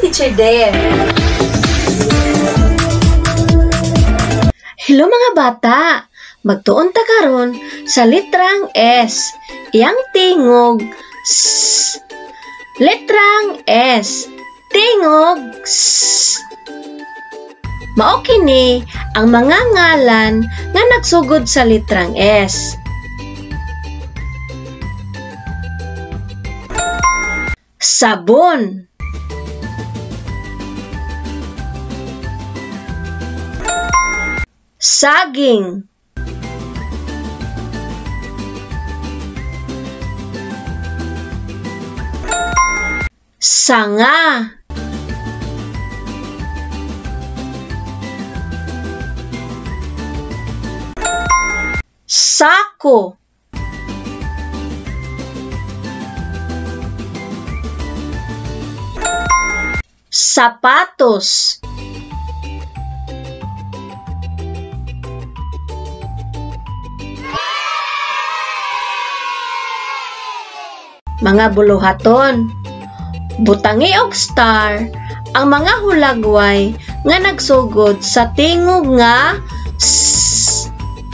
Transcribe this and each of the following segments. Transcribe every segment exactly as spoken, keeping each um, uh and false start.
Teacher Dea. Hello mga bata! Magtuon ta karon sa litrang S. Iyang tingog S. Litrang S. Tingog S. Mao kini ang mga ngalan nga nagsugod sa litrang S. Sabon, saging, sanga, sako, sapatos, mga buluhaton. Butangi og star ang mga hulagway nga nagsugod sa tingog nga S.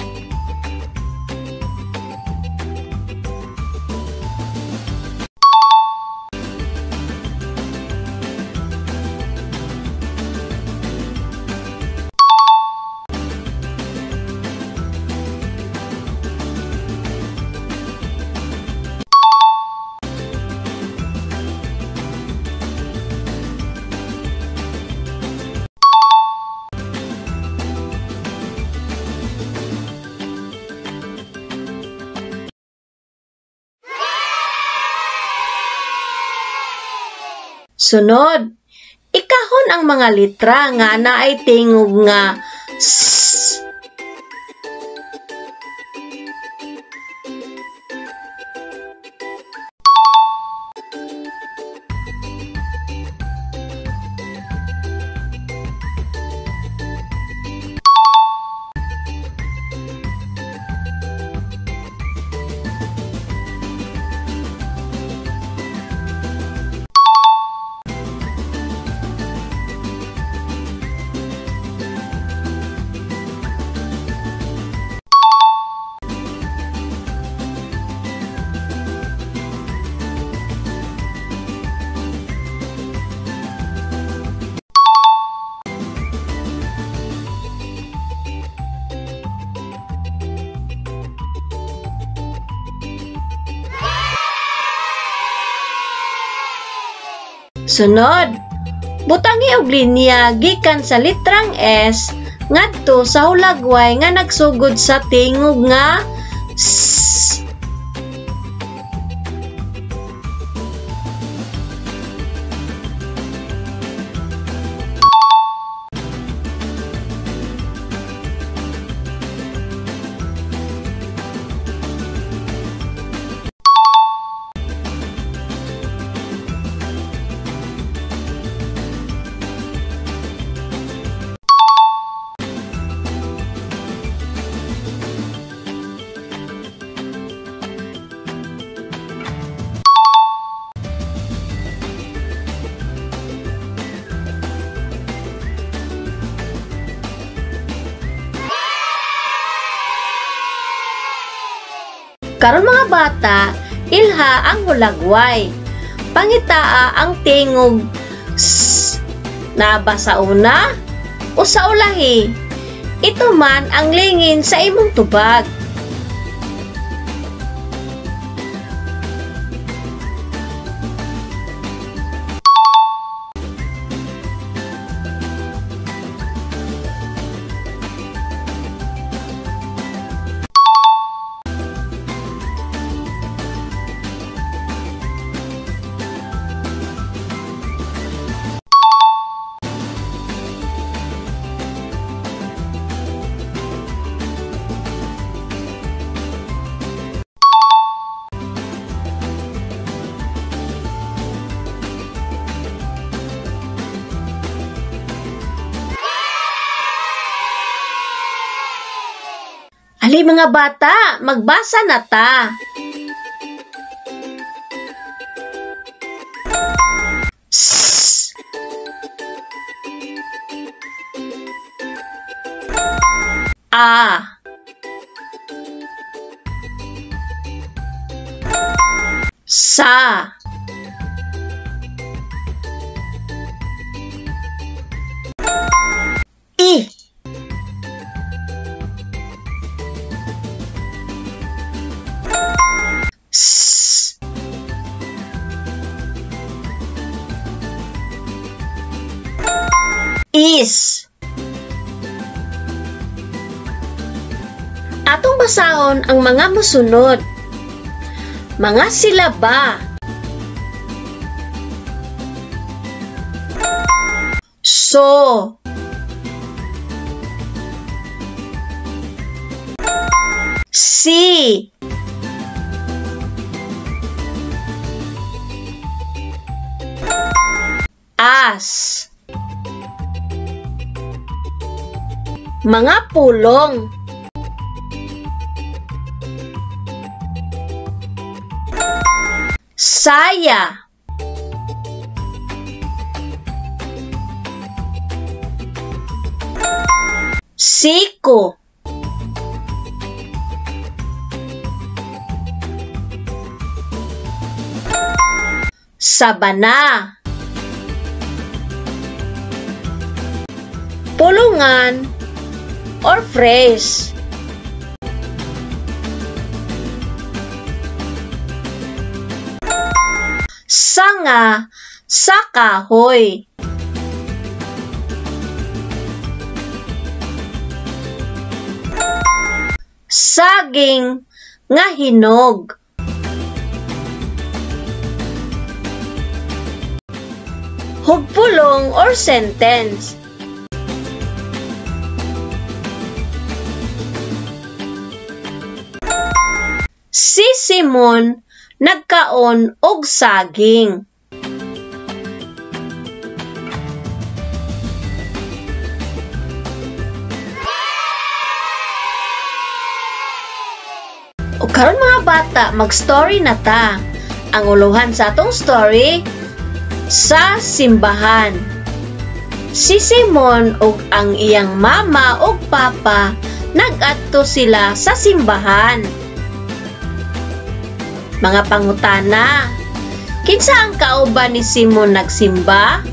Sunod, ikahon ang mga litra nga naay tingog nga S. Sunod, butangi og linya gikan sa litrang S ngadto sa hulagway nga nagsugod sa tingog nga S. Karon mga bata, ilha ang hulagway. Pangitaa ang tingog S. Naba sa una o sa ulahi. Ito man ang lingin sa imong tubag. Ali mga bata, magbasa na ta. S. Sa. I. S. Is. Atong basahon ang mga mosunod. Mga silaba. So. Si. As. Mga pulong. Saya. Siko. Sabana. Pulungan or phrase. Sanga sa kahoy. Saging nga hinog. Hugpulong or sentence. Si Simon nagkaon og saging. O karon mga bata, mag-story na ta. Ang uluhan sa atong story, sa simbahan. Si Simon ug ang iyang mama ug papa nag-adto sila sa simbahan. Mga pangutana, kinsa ang kauban ni Simon nagsimba?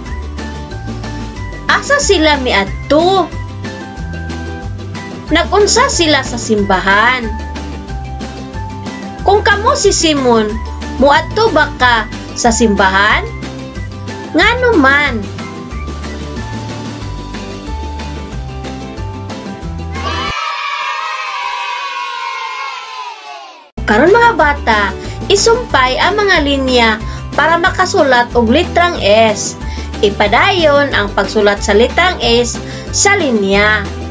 Asa sila miadto? Nagunsa sila sa simbahan? Kung kamo si Simon, muadto ba ka sa simbahan? Ngano man? Karon mga bata, isumpay ang mga linya para makasulat og litrang S. Ipadayon ang pagsulat sa litrang S sa linya.